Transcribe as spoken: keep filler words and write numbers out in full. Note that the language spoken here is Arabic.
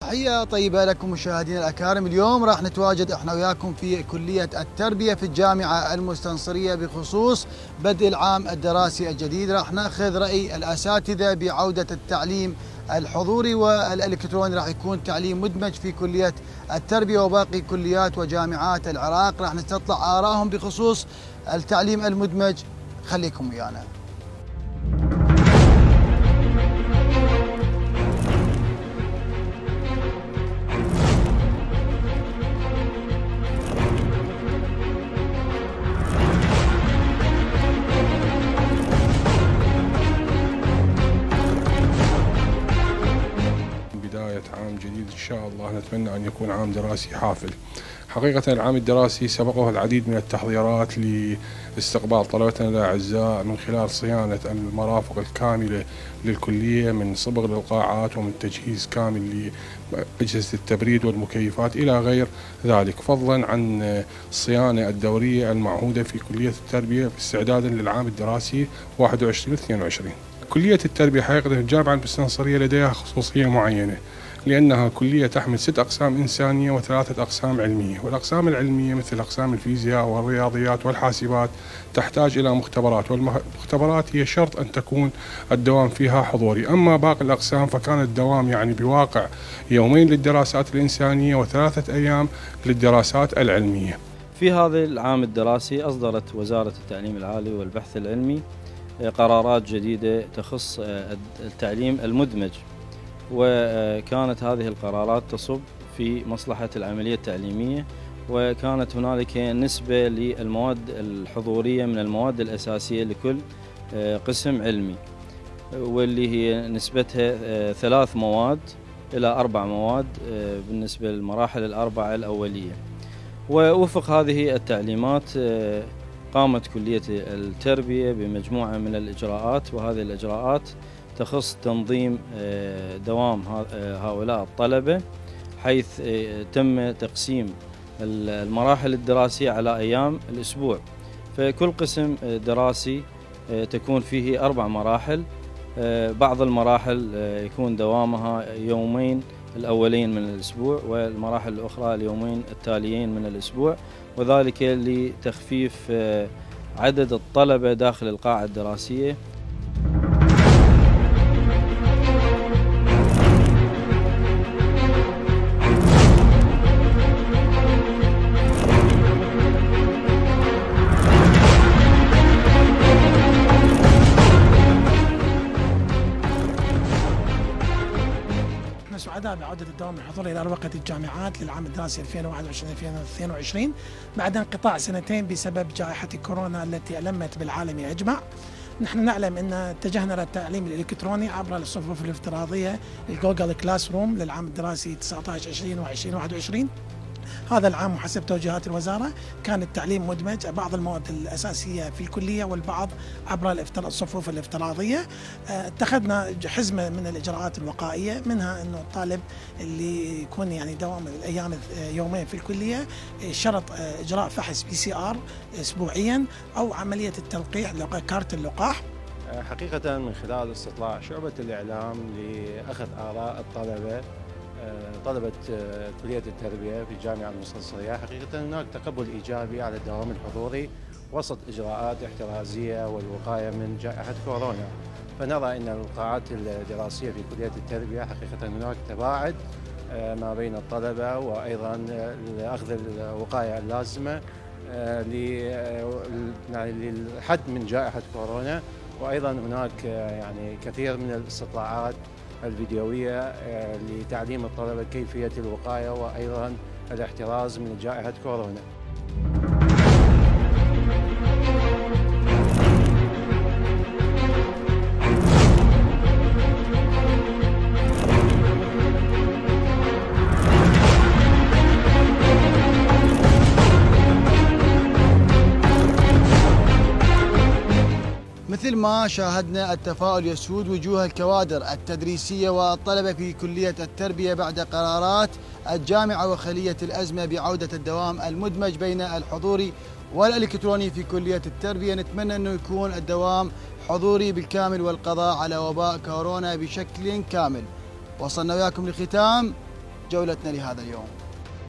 تحية طيبة لكم مشاهدينا الأكارم. اليوم راح نتواجد احنا وياكم في كلية التربية في الجامعة المستنصرية بخصوص بدء العام الدراسي الجديد. راح ناخذ رأي الأساتذة بعودة التعليم الحضوري والإلكتروني. راح يكون تعليم مدمج في كلية التربية وباقي كليات وجامعات العراق. راح نستطلع آرائهم بخصوص التعليم المدمج. خليكم ويانا. عام جديد إن شاء الله نتمنى أن يكون عام دراسي حافل. حقيقة العام الدراسي سبقه العديد من التحضيرات لاستقبال طلبتنا الأعزاء من خلال صيانة المرافق الكاملة للكلية من صبغ للقاعات ومن تجهيز كامل لأجهزة التبريد والمكيفات إلى غير ذلك، فضلا عن الصيانة الدورية المعهودة في كلية التربية استعدادا للعام الدراسي واحد وعشرين اثنين وعشرين. كلية التربية حقيقة الجامعة المستنصرية لديها خصوصية معينة، لأنها كلية تحمل ست أقسام إنسانية وثلاثة أقسام علمية، والأقسام العلمية مثل أقسام الفيزياء والرياضيات والحاسبات تحتاج إلى مختبرات، والمختبرات هي شرط أن تكون الدوام فيها حضوري. أما باقي الأقسام فكان الدوام يعني بواقع يومين للدراسات الإنسانية وثلاثة أيام للدراسات العلمية. في هذا العام الدراسي أصدرت وزارة التعليم العالي والبحث العلمي قرارات جديدة تخص التعليم المدمج، وكانت هذه القرارات تصب في مصلحة العملية التعليمية، وكانت هنالك نسبة للمواد الحضورية من المواد الأساسية لكل قسم علمي، واللي هي نسبتها ثلاث مواد إلى أربع مواد بالنسبة للمراحل الأربعة الأولية. ووفق هذه التعليمات قامت كلية التربية بمجموعة من الإجراءات، وهذه الإجراءات تخص تنظيم دوام هؤلاء الطلبة، حيث تم تقسيم المراحل الدراسية على أيام الأسبوع. فكل قسم دراسي تكون فيه أربع مراحل، بعض المراحل يكون دوامها يومين الأولين من الأسبوع، والمراحل الأخرى اليومين التاليين من الأسبوع، وذلك لتخفيف عدد الطلبة داخل القاعة الدراسية. سعداء بعودة الدوام الحضوري إلى أروقة الجامعات للعام الدراسي ألفين وواحد وعشرين ألفين واثنين وعشرين بعد انقطاع سنتين بسبب جائحة كورونا التي ألمت بالعالم أجمع. نحن نعلم أن اتجهنا للتعليم الإلكتروني عبر الصفوف الافتراضية الجوجل كلاس روم للعام الدراسي تسعة عشر عشرين وعشرين واحد وعشرين. هذا العام وحسب توجيهات الوزارة كان التعليم مدمج، بعض المواد الأساسية في الكلية والبعض عبر الصفوف الافتراضية. اتخذنا حزمة من الإجراءات الوقائية، منها أنه الطالب اللي يكون يعني دوام الأيام يومين في الكلية شرط إجراء فحص بي سي آر أسبوعيا أو عملية التلقيح كارت اللقاح. حقيقة من خلال استطلاع شعبة الإعلام لأخذ آراء الطلبة طلبة كلية التربية في الجامعة المستنصرية، حقيقة هناك تقبل إيجابي على الدوام الحضوري وسط إجراءات احترازية والوقاية من جائحة كورونا. فنرى أن القاعات الدراسية في كلية التربية حقيقة هناك تباعد ما بين الطلبة، وأيضا لأخذ الوقاية اللازمة للحد من جائحة كورونا. وأيضا هناك يعني كثير من الاستطلاعات الفيديوية لتعليم الطلبة كيفية الوقاية وأيضا الاحتراز من جائحة كورونا. مثل ما شاهدنا التفاؤل يسود وجوه الكوادر التدريسية والطلبة في كلية التربية بعد قرارات الجامعة وخلية الأزمة بعودة الدوام المدمج بين الحضوري والإلكتروني في كلية التربية. نتمنى أنه يكون الدوام حضوري بالكامل والقضاء على وباء كورونا بشكل كامل. وصلنا وياكم لختام جولتنا لهذا اليوم.